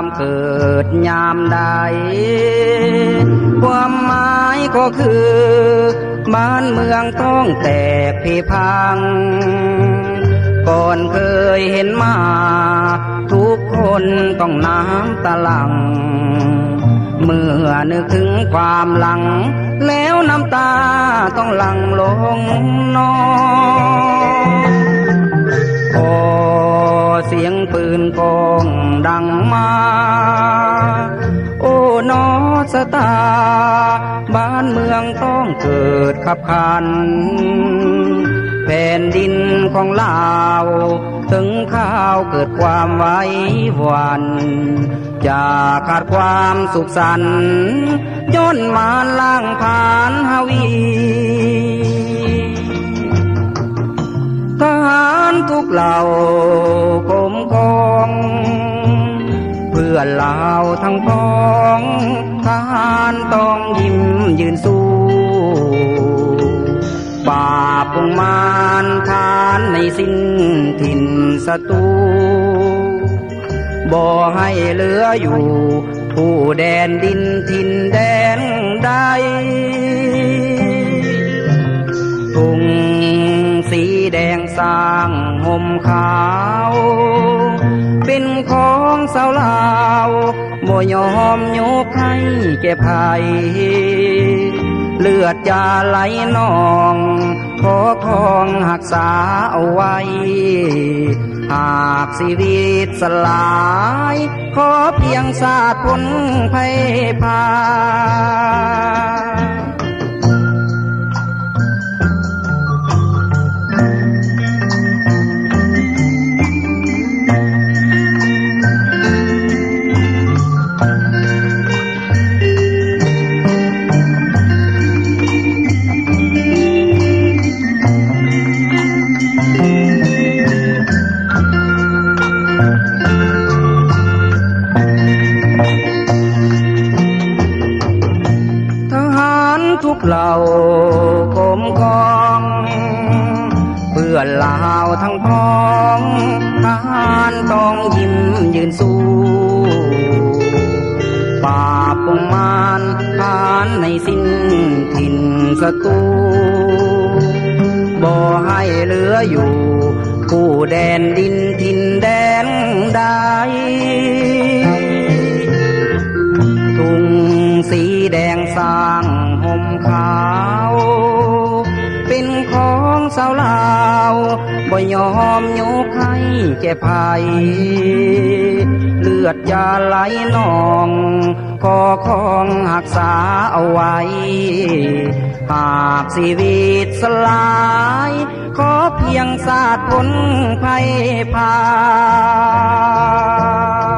ามเกิดยามใดความหมายก็คือบ้านเมืองต้องแตกพิพังก่อนเคยเห็นมาทุกคนต้องน้ำตาหลั่งเมื่อนึกถึงความหลังแล้วน้ำตาต้องหลั่งลงนองพอเสียงปืนกองดังมาโอ้นอสตาบ้านเมืองต้องเกิดขับขันแผ่นดินของลาวถึงข้าวเกิดความไว้วันจะขาดความสุขสันต์ย้อนมาล่างผ่านฮาวีทหารทุกเหล่ากรมกองเพื่อลาวทั้งพ้องทหารต้องยิ้มยืนสู้บาปพงมารทานในสิ้นถิ่นศัตรูบ่ให้เหลืออยู่ผู้แดนดินถิ่นแดนใดทุ่งสีแดงสร้างห่มขาวเป็นของสาวลาวบ่ยอมยกให้แก่ภัยเลือดจะไหลนองขอคองรักษาเอาไว้หากชีวิตสลายขอเพียงศาสตร์ผลภัยพาทุกเหล่ากรมกองเพื่อลาวทั้งพ้องทหารต้องยิ้มยืนสู้บาปพงมารทานในสิ้นถิ่นศัตรูบ่ให้เหลืออยู่ผู้แดนดินถิ่นแดนใดทุ่งสีแดงสร้างห่มขาวเป็นของสาวลาวบ่ยอมยกให้แก่ภัยเลือดจะไหลนองขอคองรักษาเอาไว้หากชีวิตสลายขอเพียงศาสตร์ผลภัยพา